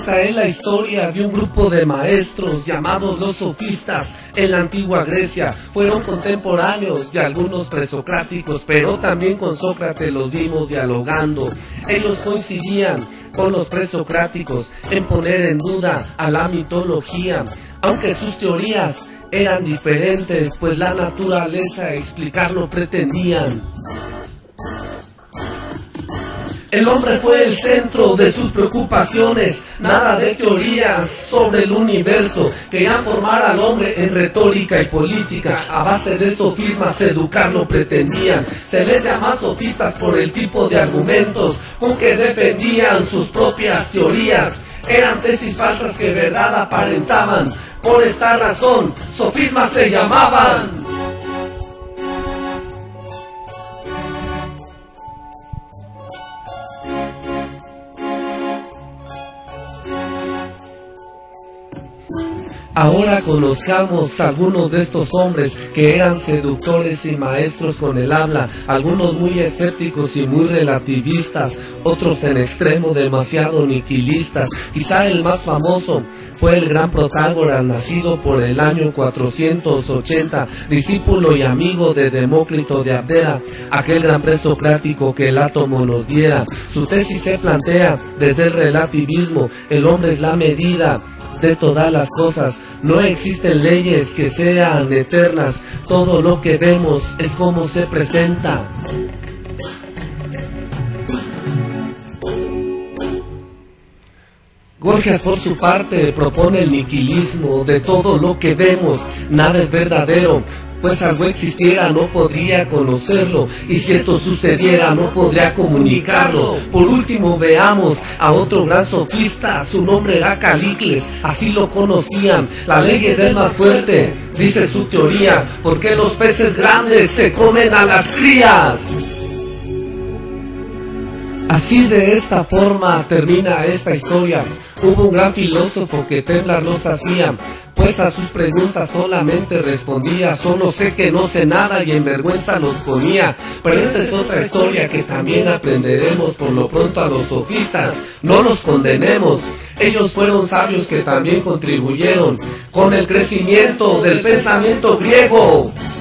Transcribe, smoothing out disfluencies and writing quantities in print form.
Esta es la historia de un grupo de maestros llamados los sofistas en la antigua Grecia. Fueron contemporáneos de algunos presocráticos, pero también con Sócrates los vimos dialogando. Ellos coincidían con los presocráticos en poner en duda a la mitología, aunque sus teorías eran diferentes, pues la naturaleza explicarlo pretendían. El hombre fue el centro de sus preocupaciones, nada de teorías sobre el universo. Querían formar al hombre en retórica y política, a base de sofismas educarlo pretendían. Se les llama sofistas por el tipo de argumentos con que defendían sus propias teorías. Eran tesis falsas que verdad aparentaban, por esta razón sofismas se llamaban. Ahora conozcamos a algunos de estos hombres que eran seductores y maestros con el habla, algunos muy escépticos y muy relativistas, otros en extremo demasiado nihilistas. Quizá el más famoso fue el gran Protágoras, nacido por el año 480, discípulo y amigo de Demócrito de Abdera, aquel gran presocrático que el átomo nos diera. Su tesis se plantea desde el relativismo: el hombre es la medida de todas las cosas, no existen leyes que sean eternas, todo lo que vemos es como se presenta. Gorgias, por su parte, propone el nihilismo: de todo lo que vemos, nada es verdadero, pues algo existiera no podría conocerlo, y si esto sucediera no podría comunicarlo. Por último veamos a otro gran sofista, su nombre era Calicles, así lo conocían. La ley es del más fuerte, dice su teoría, porque los peces grandes se comen a las crías. Así, de esta forma termina esta historia. Hubo un gran filósofo que temblar los hacía, pues a sus preguntas solamente respondía: solo sé que no sé nada, y en vergüenza los ponía. Pero esta es otra historia que también aprenderemos. Por lo pronto a los sofistas no los condenemos, ellos fueron sabios que también contribuyeron con el crecimiento del pensamiento griego.